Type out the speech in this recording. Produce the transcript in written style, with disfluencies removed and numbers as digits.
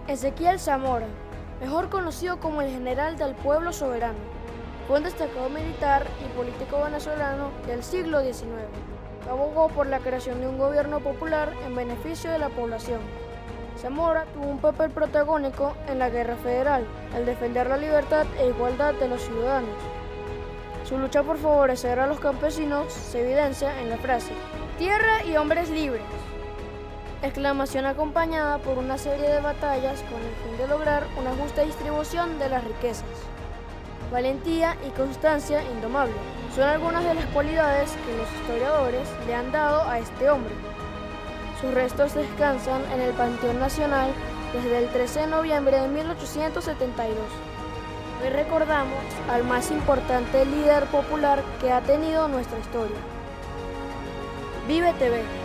Ezequiel Zamora, mejor conocido como el General del Pueblo Soberano, fue un destacado militar y político venezolano del siglo XIX. Abogó por la creación de un gobierno popular en beneficio de la población. Zamora tuvo un papel protagónico en la Guerra Federal, al defender la libertad e igualdad de los ciudadanos. Su lucha por favorecer a los campesinos se evidencia en la frase «Tierra y hombres libres», exclamación acompañada por una serie de batallas con el fin de lograr una justa distribución de las riquezas. Valentía y constancia indomable son algunas de las cualidades que los historiadores le han dado a este hombre. Sus restos descansan en el Panteón Nacional desde el 13 de noviembre de 1872. Hoy recordamos al más importante líder popular que ha tenido nuestra historia. Vive TV.